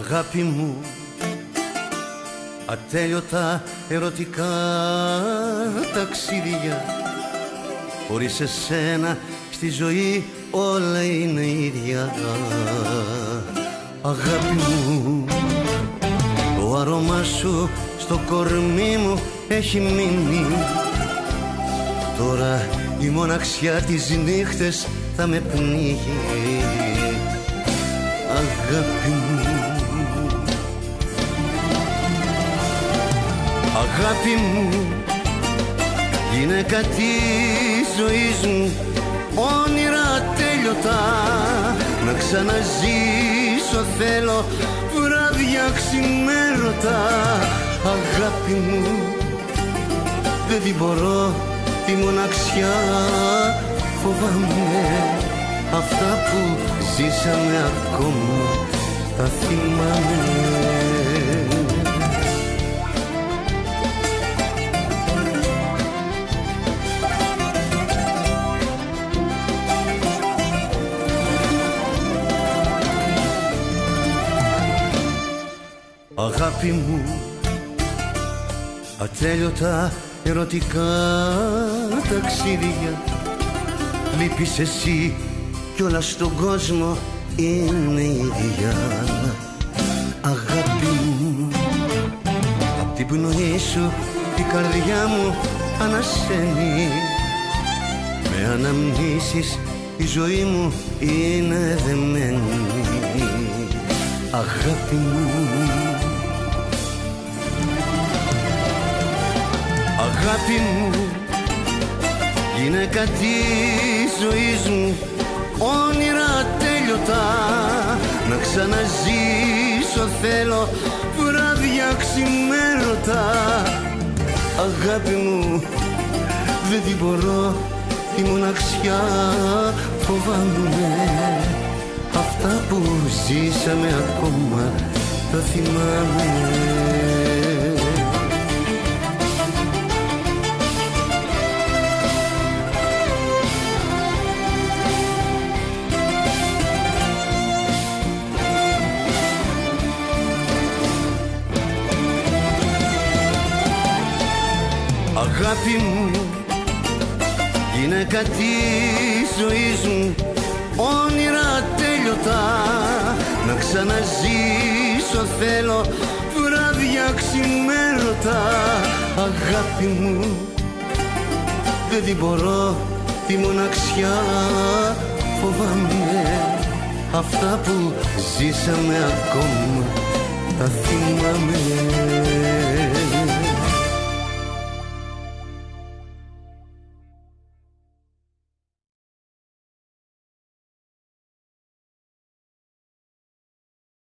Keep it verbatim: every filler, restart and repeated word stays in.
Αγάπη μου, ατέλειωτα ερωτικά ταξίδια. Χωρίς εσένα στη ζωή όλα είναι ίδια. Αγάπη μου, το αρώμα σου στο κορμί μου έχει μείνει. Τώρα η μοναξιά τις νύχτες θα με πνίγει. Αγάπη μου, αγάπη μου, γυναίκα της ζωής μου, όνειρα ατέλειωτα να ξαναζήσω θέλω, βράδια ξημέρωτα. Αγάπη μου, δεν την μπορώ τη μοναξιά, φοβάμαι αυτά που ζήσαμε ακόμα τα θυμάμαι. Αγάπη μου, ατέλειωτα ερωτικά ταξίδια. Λείπεις εσύ κι όλα στον κόσμο είναι ίδια. Αγάπη μου, απ' την πνοή σου η καρδιά μου ανασένει. Με αναμνήσεις η ζωή μου είναι δεμένη. Αγάπη μου, αγάπη μου, γυναίκα της ζωής μου, όνειρα ατέλειωτα να ξαναζήσω θέλω, βράδια ξημέρωτα. Αγάπη μου, δεν την μπορώ τη μοναξιά, φοβάμαι αυτά που ζήσαμε ακόμα τα θυμάμαι. Αγάπη μου, γυναίκα της ζωής μου, όνειρα ατέλειωτα να ξαναζήσω θέλω, βράδια ξημέρωτα. Αγάπη μου, δεν την μπορώ τη μοναξιά, φοβάμαι αυτά που ζήσαμε ακόμα τα θυμάμαι.